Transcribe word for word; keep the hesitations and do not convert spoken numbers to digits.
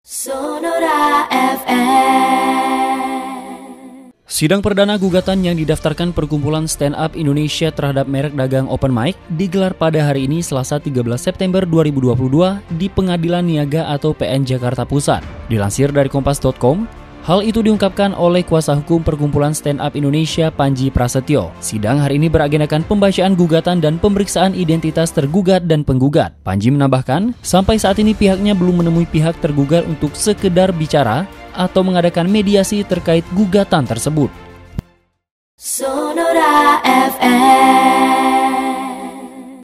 Sonora F M. Sidang perdana gugatan yang didaftarkan Perkumpulan Stand Up Indonesia terhadap merek dagang Open Mic digelar pada hari ini Selasa tiga belas September dua ribu dua puluh dua di Pengadilan Niaga atau P N Jakarta Pusat. Dilansir dari kompas titik com, hal itu diungkapkan oleh kuasa hukum Perkumpulan Stand Up Indonesia Panji Prasetyo. Sidang hari ini beragendakan pembacaan gugatan dan pemeriksaan identitas tergugat dan penggugat. Panji menambahkan, sampai saat ini pihaknya belum menemui pihak tergugat untuk sekedar bicara atau mengadakan mediasi terkait gugatan tersebut. Sonora F M.